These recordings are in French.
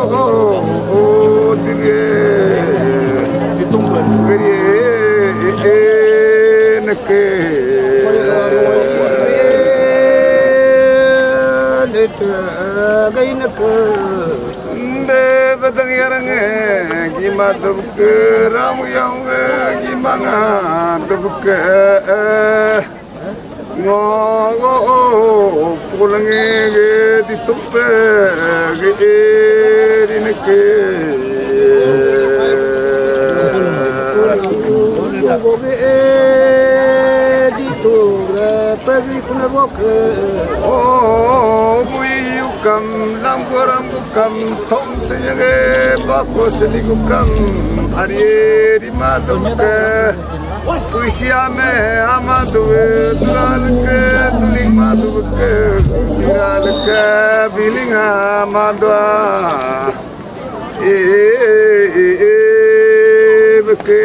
Batang yarang gimana tubuke ramu yang gimana tubuke ngogo pulang di tupe di neke di tupe pergi kuna boke kam lam goram kam thom senyage bako seniku kam arieri maduke puisia me amadu turalke tuling maduke turalke bilinga madwa beke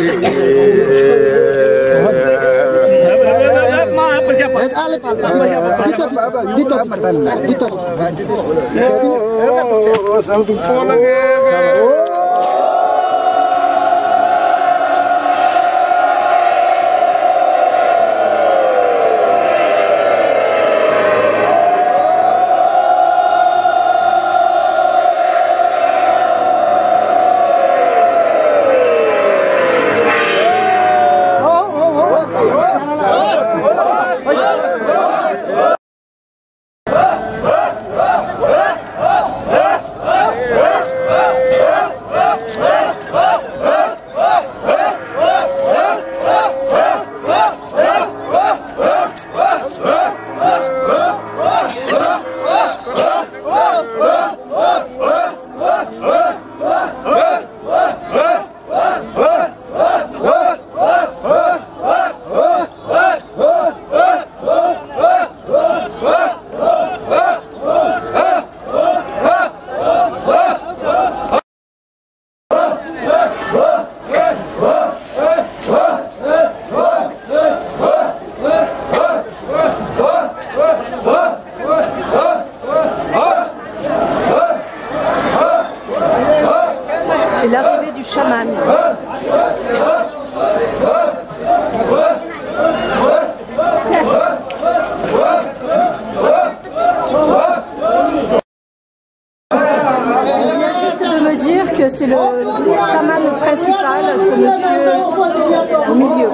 C'est l'arrivée du chaman. Je viens juste de me dire que c'est le chaman principal, ce monsieur au milieu.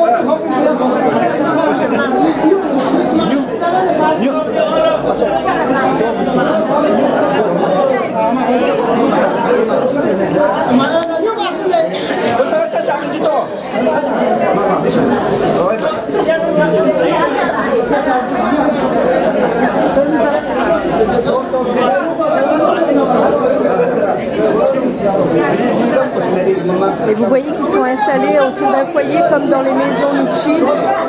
Et vous voyez qu'ils sont installés autour d'un foyer comme dans les maisons Michi.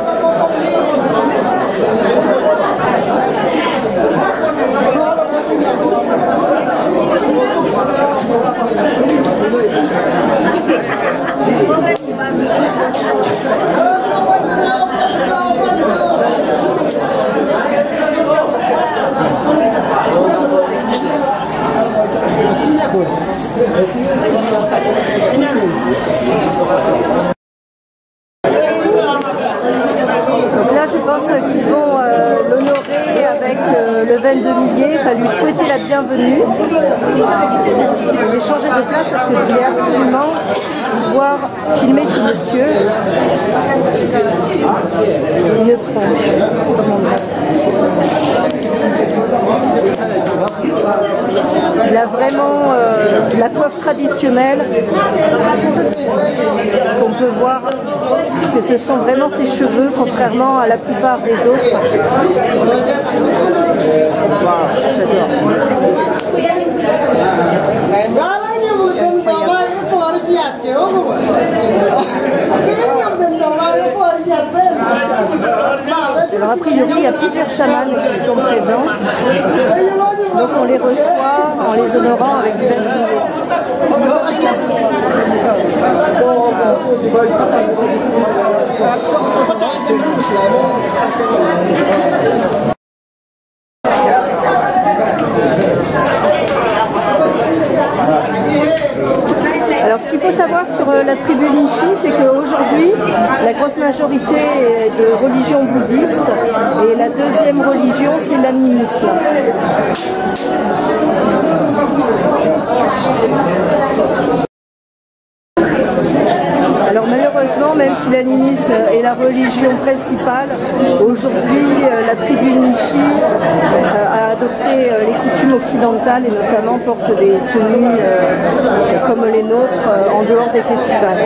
Donc là, je pense qu'ils vont l'honorer avec le 22 milliers, enfin lui souhaiter la bienvenue. J'ai changé de place parce que je voulais absolument pouvoir filmer ce monsieur. Une tronche, comme on dit. Il a vraiment la coiffe traditionnelle. On peut voir que ce sont vraiment ses cheveux, contrairement à la plupart des autres. Alors a priori, il y a plusieurs chamans qui sont présents. Donc on les reçoit en les honorant avec des invités. Alors, ce qu'il faut savoir sur la tribu Linchi, c'est qu'aujourd'hui, la grosse majorité est de religion bouddhiste et la deuxième religion, c'est l'animisme. Alors malheureusement, même si l'animisme est la religion principale, aujourd'hui la tribu Linchi a adopté les coutumes occidentales et notamment porte des tenues comme les nôtres en dehors des festivals.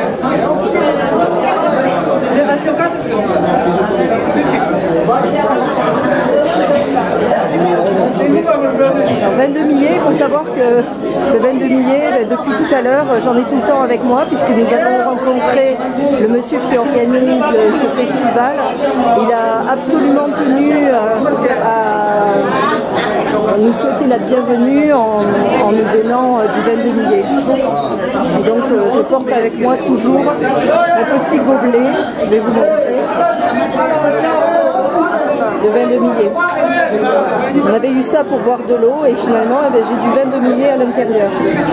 Alors 22 millet, il faut savoir que le 22 millet, depuis tout à l'heure, j'en ai tout le temps avec moi puisque nous avons rencontré le monsieur qui organise ce festival. Il a absolument tenu à nous souhaiter la bienvenue en nous donnant du 22 millet. Et donc je porte avec moi toujours un petit gobelet, je vais vous montrer, de 22 millet. On avait eu ça pour boire de l'eau et finalement j'ai du 22 millet à l'intérieur.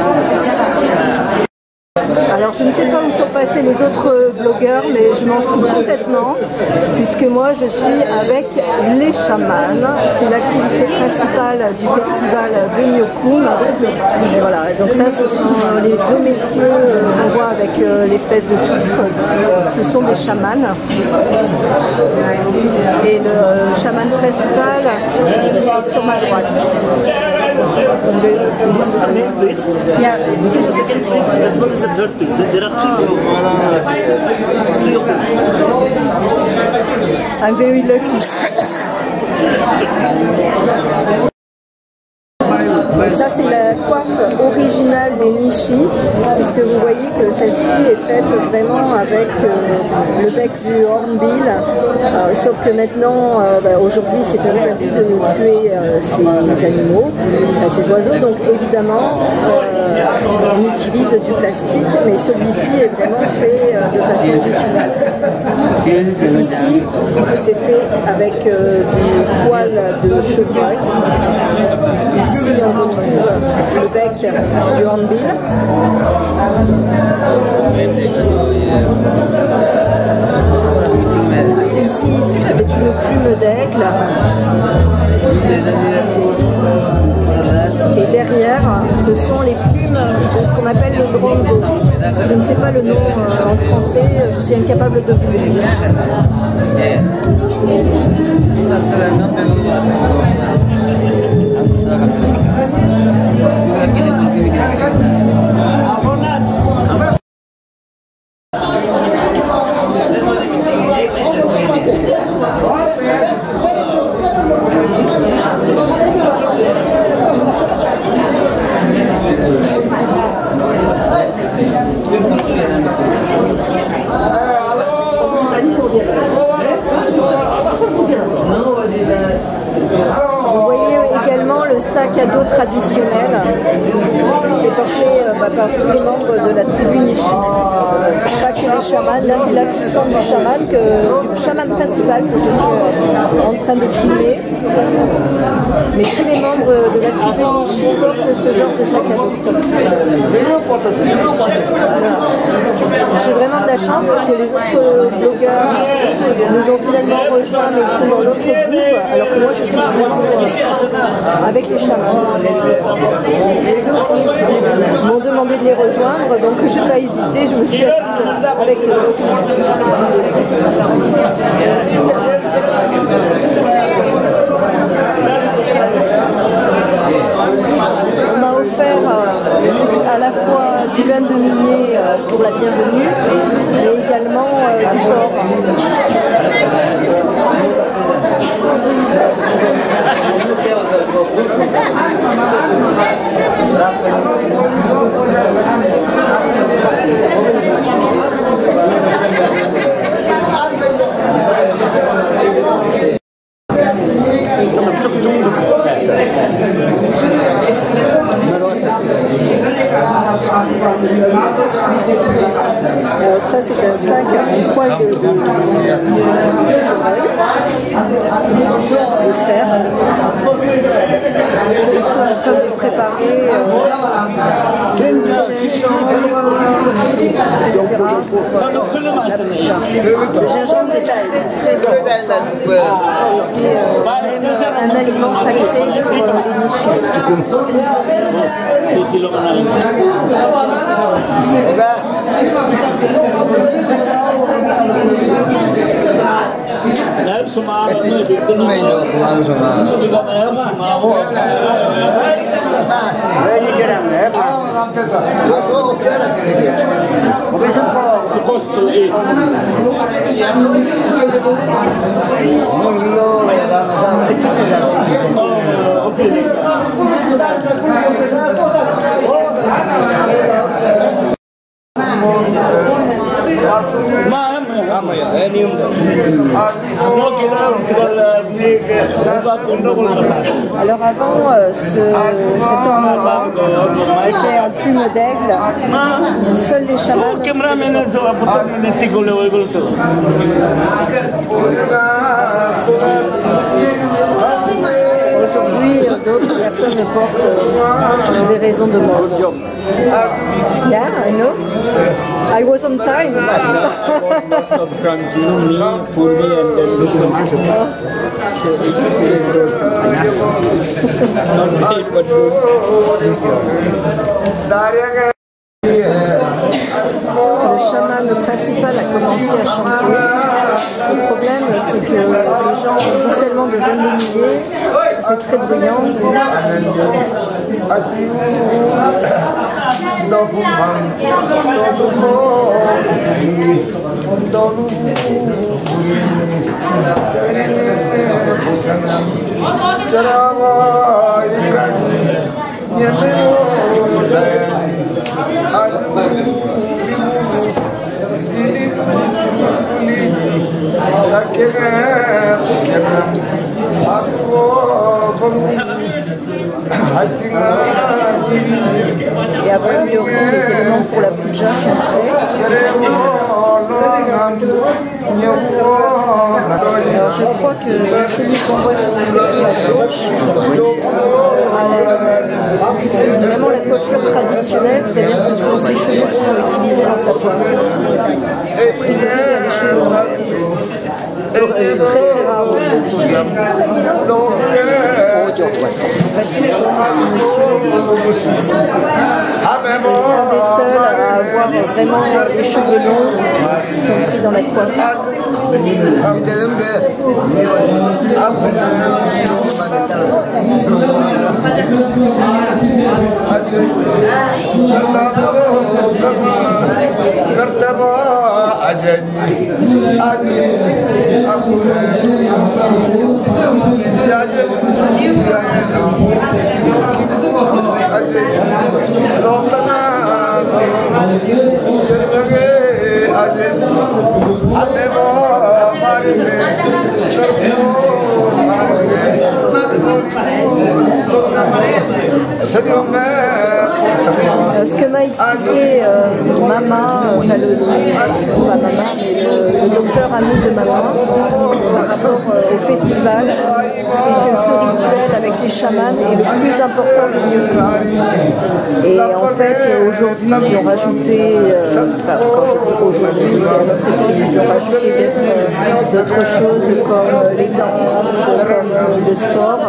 Alors je ne sais pas où sont passés les autres blogueurs, mais je m'en fous complètement puisque moi je suis avec les chamans. C'est l'activité principale du festival de Myokum. Et voilà, donc ça ce sont les deux messieurs qu'on voit avec l'espèce de touffe. Ce sont des chamans. Et le chaman principal est sur ma droite. Yeah. Third piece. There are three. I'm very lucky. Donc ça c'est la coiffe originale des Nishi, puisque vous voyez que celle-ci est faite vraiment avec le bec du hornbill, sauf que maintenant, aujourd'hui c'est interdit de tuer ces animaux, ces oiseaux, donc évidemment on utilise du plastique, mais celui-ci est vraiment fait de façon originale. Ici, c'est fait avec du poil de chevreuil. Ici, on retrouve le bec du hornbill. Ici, c'est une plume d'aigle. Et derrière, ce sont les plumes de ce qu'on appelle le drongo. Je ne sais pas le nom en français, je suis incapable de vous le dire. Vous voyez également le sac à dos traditionnel qui est porté par tous les membres de la tribu Nishi. Pas que les chamans, là c'est l'assistant du chaman principal que je suis en train de filmer. Mais tous les membres de la tribu Nishi portent ce genre de sac à dos. Voilà. J'ai vraiment de la chance parce que les autres blogueurs nous ont finalement rejoints mais ils sont dans l'autre groupe, alors que moi je suis vraiment avec les chamans. Ils m'ont demandé de les rejoindre, donc je n'ai pas hésité, je me suis assise avec eux. On m'a offert à la fois du 22 millet pour la bienvenue, mais également du porc. Ça c'est un sac en poil de cerf. Ils sont en train de préparer du gingembre, etc. Le gingembre est très important. C'est un aliment sacré pour les nichés. Alors avant cet ornement était en plume d'aigle, seuls les chamans. Aujourd'hui, d'autres personnes le portent pour des raisons de mode. Yeah, I know. I was on time. Le chaman principal a commencé à chanter. Le problème, c'est que les gens ont tellement de vin démillé, c'est très bruyant. Et a priori, les éléments pour la puja sont prêts. Alors je crois que celui qu'on voit sur le côté à gauche a vraiment la coiffure traditionnelle, c'est-à-dire que ce sont ces cheveux qui sont utilisés dans sa pointe. A priori, elle a les cheveux noirs. C'est très très rare aujourd'hui. En fait, c'est comme ce monsieur ici. On est un des seuls à avoir vraiment les cheveux longs qui sont pris dans la coiffe. Ce que m'a expliqué Mama, enfin le docteur ami de Mama, par rapport au festival, c'est que ce rituel avec les chamans est le plus important du lieu. Et en fait, aujourd'hui, ils ont rajouté, quand je dis aujourd'hui, c'est à notre époque, ils ont rajouté d'autres choses comme les danses, comme le sport,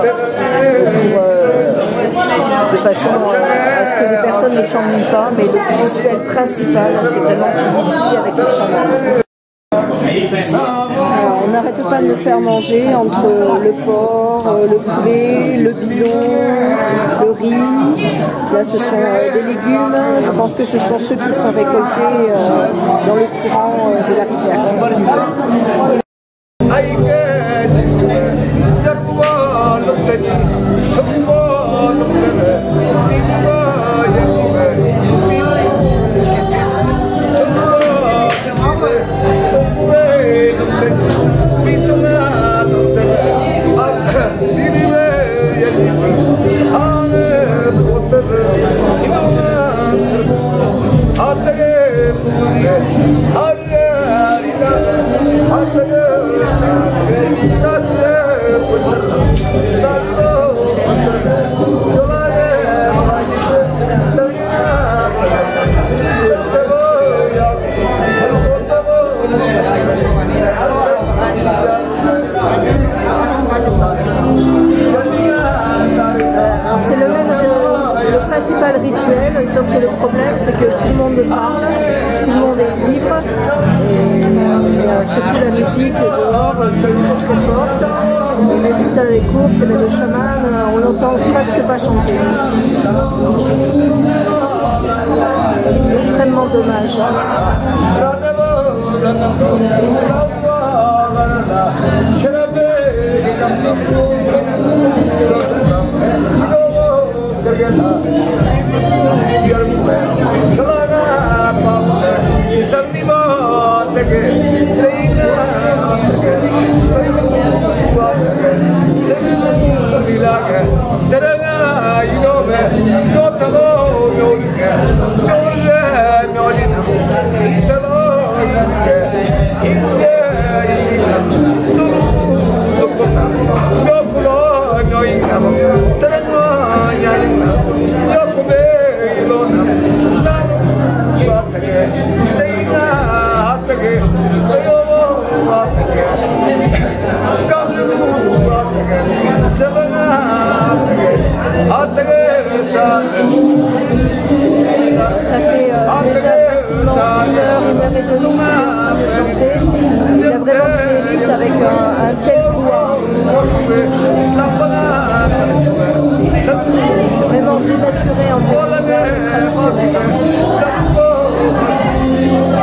de façon à ce que les personnes ne s'ennuient pas, mais le rituel principal, c'est vraiment celui-ci avec les chamans. Alors, on n'arrête pas de nous faire manger entre le porc, le poulet, le bison, le riz. Là, ce sont des légumes. Je pense que ce sont ceux qui sont récoltés dans le courant de la rivière. problème, c'est que tout le monde parle, tout le monde est libre, et surtout la musique dehors qui est très très forte. Les résultats des courses, et le chaman, on n'entend presque pas chanter. Extrêmement dommage. Ça fait déjà facilement 1h et demie de chanter. Il a vraiment fait vite avec un tel pouvoir. C'est vraiment dénaturé en festival traditionnel.